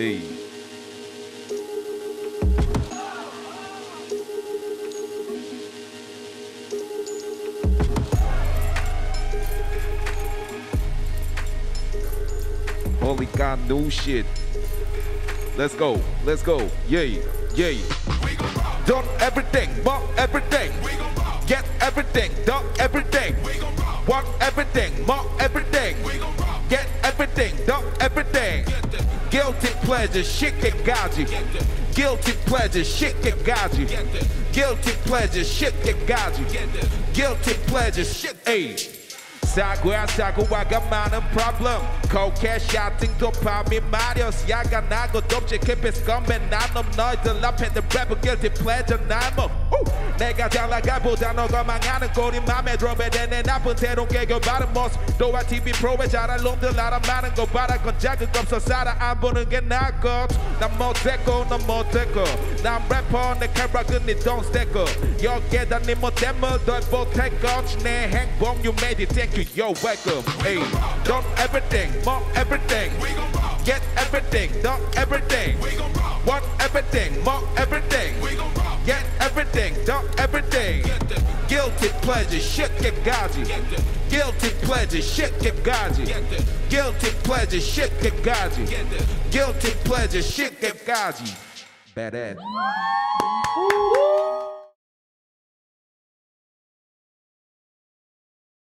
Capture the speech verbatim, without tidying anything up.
에이. Holy God, new shit. Let's go, let's go, yeah, yeah. Done everything, want everything. Get everything, done everything. Want everything, want everything. Get everything, done everything. Guilty pleasure, shit get gaji. Guilty pleasure, shit get gaji. Guilty pleasure, shit get gaji. Guilty pleasure, shit, ayy. 사고야 사고와가 많은 problem 코캐샤팅 도파민 마리오스 야가 나고 돕지 캡에스 건배 나놈 너희들 앞에는 래퍼 guilty pleasure 날먹 내가 잘 나가보다 너가 망하는 꼴이 맘에 들어배 내 나쁜 태로 깨겨바른 모습 또한 티비 프로에 잘할 놈들 알아 많은 거 봐라 건 자극 없어 살아 안 보는 게 나았고 난 못했고 넌 못했고 난 래퍼 내 캐릭은 니 don't stack up 여기에다 니 못된 물들 못했고 내 행복 you made it thank you you're welcome hey done everything more everything get everything done everything want everything more everything get everything done everything guilty pleasure shit get gaji guilty pleasure shit get gaji guilty pleasure shit get gaji guilty pleasure shit get gaji badass